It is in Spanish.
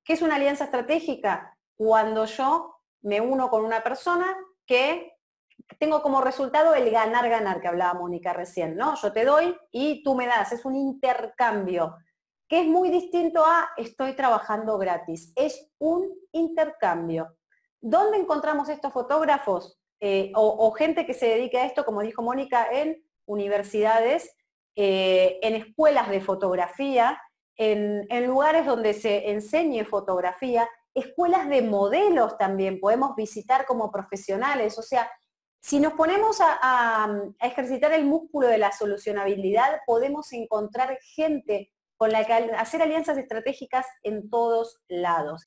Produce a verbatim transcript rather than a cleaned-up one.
¿Qué es una alianza estratégica? Cuando yo me uno con una persona que tengo como resultado el ganar-ganar que hablaba Mónica recién, ¿no? Yo te doy y tú me das, es un intercambio, que es muy distinto a estoy trabajando gratis, es un intercambio. ¿Dónde encontramos estos fotógrafos eh, o, o gente que se dedique a esto, como dijo Mónica, en universidades, eh, en escuelas de fotografía, en, en lugares donde se enseñe fotografía, escuelas de modelos también podemos visitar como profesionales? O sea, si nos ponemos a, a, a ejercitar el músculo de la solucionabilidad, podemos encontrar gente con la que hacer alianzas estratégicas en todos lados.